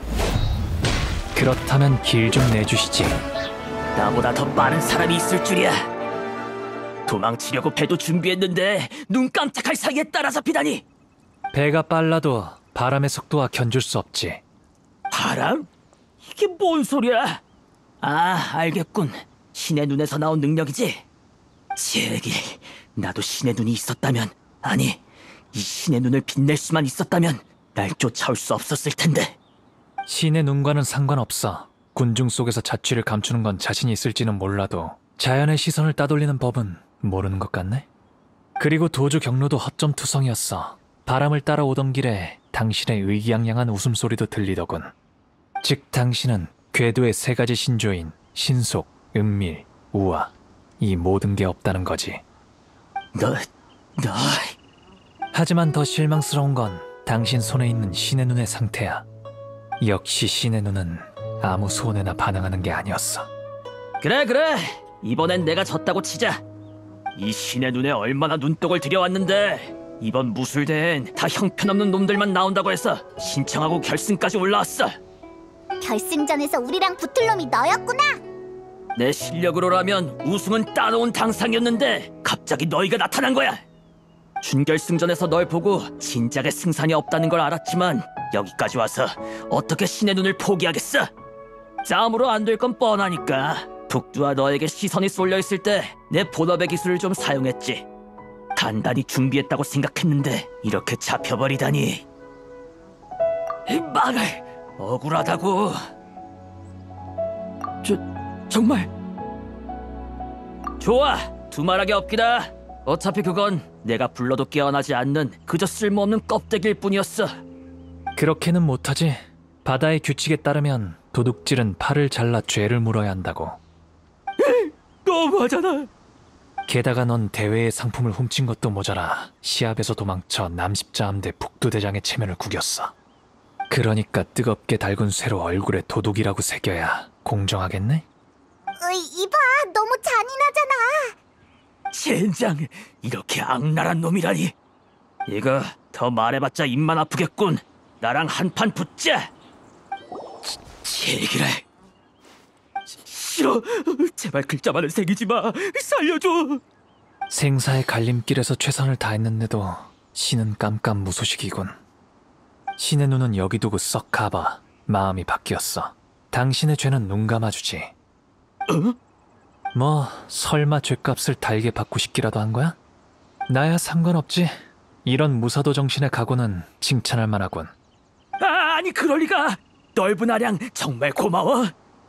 [SPEAKER 4] 그렇다면 길 좀 내주시지.
[SPEAKER 7] 나보다 더 빠른 사람이 있을 줄이야. 도망치려고 배도 준비했는데 눈 깜짝할 사이에 따라잡히다니.
[SPEAKER 4] 배가 빨라도 바람의 속도와 견줄 수 없지.
[SPEAKER 7] 바람? 이게 뭔 소리야? 아, 알겠군. 신의 눈에서 나온 능력이지? 제길, 나도 신의 눈이 있었다면, 아니, 이 신의 눈을 빛낼 수만 있었다면 날 쫓아올 수 없었을 텐데.
[SPEAKER 4] 신의 눈과는 상관없어. 군중 속에서 자취를 감추는 건 자신이 있을지는 몰라도 자연의 시선을 따돌리는 법은 모르는 것 같네. 그리고 도주 경로도 허점투성이었어. 바람을 따라오던 길에 당신의 의기양양한 웃음소리도 들리더군. 즉 당신은 궤도의 세 가지 신조인 신속, 은밀, 우화, 이 모든 게 없다는 거지.
[SPEAKER 7] 너...
[SPEAKER 4] 하지만 더 실망스러운 건 당신 손에 있는 신의 눈의 상태야. 역시 신의 눈은 아무 소원에나 반응하는 게 아니었어.
[SPEAKER 7] 그래. 이번엔 내가 졌다고 치자. 이 신의 눈에 얼마나 눈독을 들여왔는데 이번 무술대회엔 다 형편없는 놈들만 나온다고 해서 신청하고 결승까지 올라왔어.
[SPEAKER 1] 결승전에서 우리랑 붙을 놈이 너였구나.
[SPEAKER 7] 내 실력으로라면 우승은 따놓은 당상이었는데 갑자기 너희가 나타난 거야. 준결승전에서 널 보고 진작에 승산이 없다는 걸 알았지만 여기까지 와서 어떻게 신의 눈을 포기하겠어? 싸움으로 안 될 건 뻔하니까 독두와 너에게 시선이 쏠려 있을 때 내 본업의 기술을 좀 사용했지. 단단히 준비했다고 생각했는데 이렇게 잡혀버리다니. 망할, 억울하다고. 정말 좋아, 두말하기 없기다. 어차피 그건 내가 불러도 깨어나지 않는 그저 쓸모없는 껍데기일 뿐이었어.
[SPEAKER 4] 그렇게는 못하지. 바다의 규칙에 따르면 도둑질은 팔을 잘라 죄를 물어야 한다고.
[SPEAKER 7] 너무하잖아.
[SPEAKER 4] 게다가 넌 대회의 상품을 훔친 것도 모자라 시합에서 도망쳐 남십자함대 북두대장의 체면을 구겼어. 그러니까 뜨겁게 달군 쇠로 얼굴에 도둑이라고 새겨야 공정하겠네?
[SPEAKER 1] 이봐, 너무 잔인하잖아.
[SPEAKER 7] 젠장, 이렇게 악랄한 놈이라니. 이거 더 말해봤자 입만 아프겠군. 나랑 한판 붙자. 제기랄. 싫어. 제발 글자만은 새기지 마. 살려줘.
[SPEAKER 4] 생사의 갈림길에서 최선을 다했는데도 신은 깜깜무소식이군. 신의 눈은 여기 두고 썩 가봐. 마음이 바뀌었어. 당신의 죄는 눈 감아주지. 뭐 설마 죄값을 달게 받고 싶기라도 한 거야? 나야 상관없지. 이런 무사도 정신의 각오는 칭찬할 만하군.
[SPEAKER 7] 아니 그럴 리가. 넓은 아량 정말 고마워.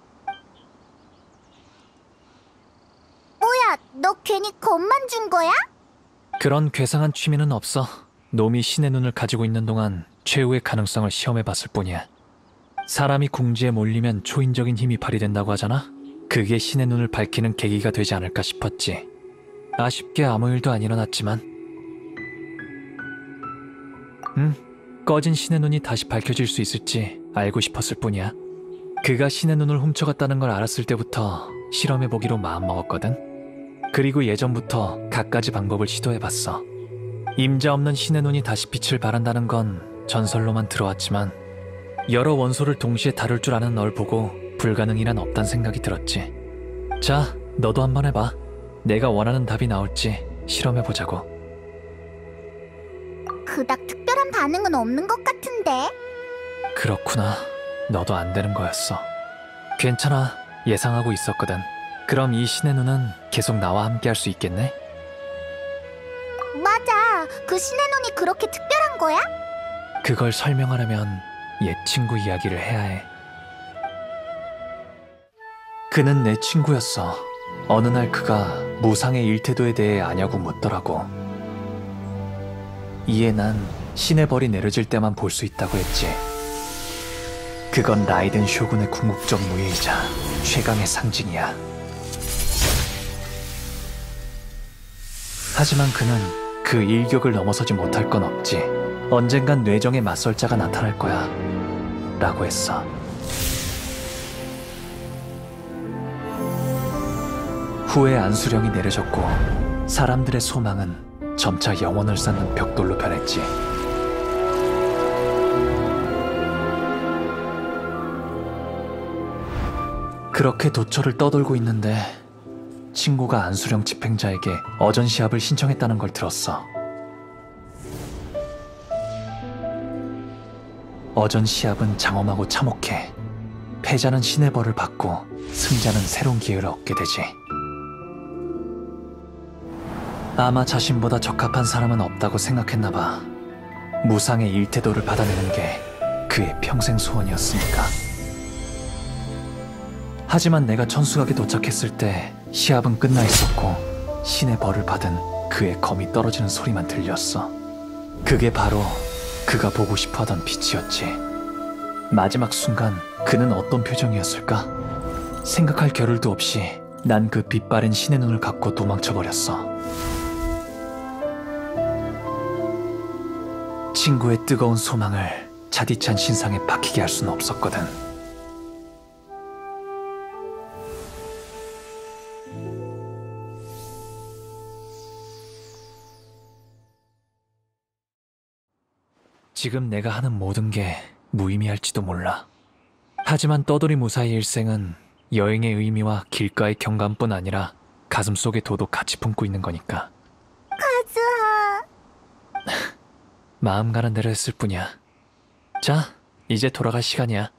[SPEAKER 1] 뭐야, 너 괜히 겁만 준 거야?
[SPEAKER 4] 그런 괴상한 취미는 없어. 놈이 신의 눈을 가지고 있는 동안 최후의 가능성을 시험해봤을 뿐이야. 사람이 궁지에 몰리면 초인적인 힘이 발휘된다고 하잖아? 그게 신의 눈을 밝히는 계기가 되지 않을까 싶었지. 아쉽게 아무 일도 안 일어났지만. 꺼진 신의 눈이 다시 밝혀질 수 있을지 알고 싶었을 뿐이야. 그가 신의 눈을 훔쳐갔다는 걸 알았을 때부터 실험해보기로 마음먹었거든. 그리고 예전부터 갖가지 방법을 시도해봤어. 임자 없는 신의 눈이 다시 빛을 발한다는 건 전설로만 들어왔지만 여러 원소를 동시에 다룰 줄 아는 널 보고 불가능이란 없단 생각이 들었지. 자, 너도 한번 해봐. 내가 원하는 답이 나올지 실험해보자고.
[SPEAKER 1] 그닥 특별한 반응은 없는 것 같은데.
[SPEAKER 4] 그렇구나. 너도 안 되는 거였어. 괜찮아. 예상하고 있었거든. 그럼 이 신의 눈은 계속 나와 함께 할 수 있겠네?
[SPEAKER 1] 맞아. 그 신의 눈이 그렇게 특별한 거야?
[SPEAKER 4] 그걸 설명하려면 옛 친구 이야기를 해야 해. 그는 내 친구였어. 어느 날 그가 무상의 일태도에 대해 아냐고 묻더라고. 이에 난 신의 벌이 내려질 때만 볼 수 있다고 했지. 그건 라이덴 쇼군의 궁극적 무예이자 최강의 상징이야. 하지만 그는 그 일격을 넘어서지 못할 건 없지. 언젠간 뇌정에 맞설 자가 나타날 거야. 라고 했어. 후에 안수령이 내려졌고 사람들의 소망은 점차 영혼을 쌓는 벽돌로 변했지. 그렇게 도처를 떠돌고 있는데 친구가 안수령 집행자에게 어전 시합을 신청했다는 걸 들었어. 어전 시합은 장엄하고 참혹해. 패자는 신의 벌을 받고 승자는 새로운 기회를 얻게 되지. 아마 자신보다 적합한 사람은 없다고 생각했나 봐. 무상의 일태도를 받아내는 게 그의 평생 소원이었으니까. 하지만 내가 천수각에 도착했을 때 시합은 끝나 있었고 신의 벌을 받은 그의 검이 떨어지는 소리만 들렸어. 그게 바로 그가 보고 싶어하던 빛이었지. 마지막 순간 그는 어떤 표정이었을까? 생각할 겨를도 없이 난 그 빛바랜 신의 눈을 갖고 도망쳐버렸어. 친구의 뜨거운 소망을 차디찬 신상에 박히게 할 수는 없었거든. 지금 내가 하는 모든 게 무의미할지도 몰라. 하지만 떠돌이 무사의 일생은 여행의 의미와 길가의 경감뿐 아니라 가슴속의 도도 같이 품고 있는 거니까.
[SPEAKER 1] 가즈하.
[SPEAKER 4] 마음 가는 대로 했을 뿐이야. 자, 이제 돌아갈 시간이야.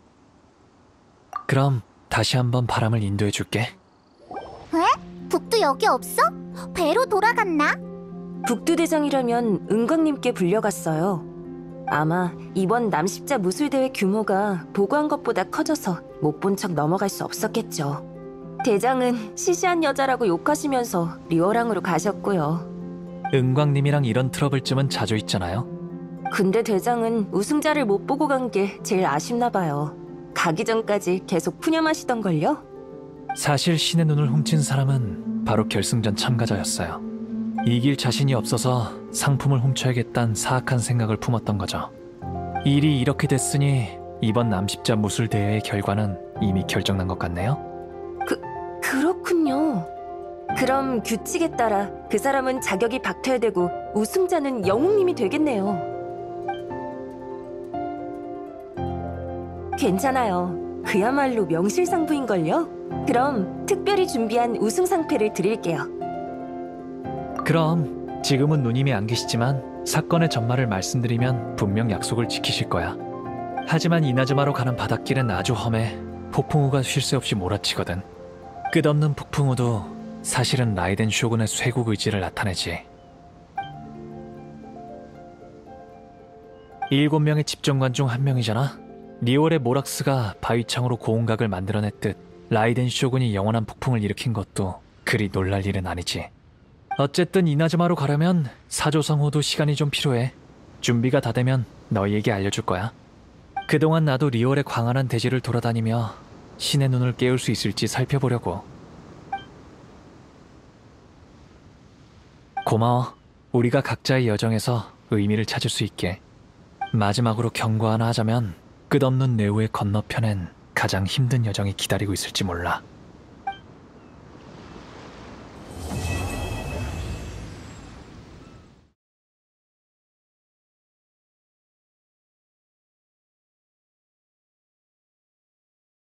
[SPEAKER 4] 그럼 다시 한번 바람을 인도해줄게.
[SPEAKER 1] 에? 북두 여기 없어? 배로 돌아갔나?
[SPEAKER 9] 북두대장이라면 은광님께 불려갔어요. 아마 이번 남십자 무술대회 규모가 보고한 것보다 커져서 못 본 척 넘어갈 수 없었겠죠. 대장은 시시한 여자라고 욕하시면서 리워랑으로 가셨고요.
[SPEAKER 4] 은광님이랑 이런 트러블쯤은 자주 있잖아요.
[SPEAKER 9] 근데 대장은 우승자를 못 보고 간 게 제일 아쉽나 봐요. 가기 전까지 계속 푸념하시던걸요?
[SPEAKER 4] 사실 신의 눈을 훔친 사람은 바로 결승전 참가자였어요. 이길 자신이 없어서 상품을 훔쳐야겠다는 사악한 생각을 품었던 거죠. 일이 이렇게 됐으니 이번 남십자 무술 대회의 결과는 이미 결정난 것 같네요.
[SPEAKER 9] 그렇군요. 그럼 규칙에 따라 그 사람은 자격이 박탈되고 우승자는 영웅님이 되겠네요. 괜찮아요. 그야말로 명실상부인걸요? 그럼 특별히 준비한 우승 상패를 드릴게요.
[SPEAKER 4] 그럼 지금은 누님이 안 계시지만 사건의 전말을 말씀드리면 분명 약속을 지키실 거야. 하지만 이나즈마로 가는 바닷길은 아주 험해 폭풍우가 쉴 새 없이 몰아치거든. 끝없는 폭풍우도 사실은 라이덴 쇼군의 쇄국 의지를 나타내지. 7명의 집정관 중 한 명이잖아. 리월의 모락스가 바위창으로 고운각을 만들어냈듯 라이덴 쇼군이 영원한 폭풍을 일으킨 것도 그리 놀랄 일은 아니지. 어쨌든 이나즈마로 가려면 사조성 후도 시간이 좀 필요해. 준비가 다 되면 너희에게 알려줄 거야. 그동안 나도 리월의 광활한 대지를 돌아다니며 신의 눈을 깨울 수 있을지 살펴보려고. 고마워. 우리가 각자의 여정에서 의미를 찾을 수 있게. 마지막으로 경고 하나 하자면 끝없는 네오의 건너편엔 가장 힘든 여정이 기다리고 있을지 몰라.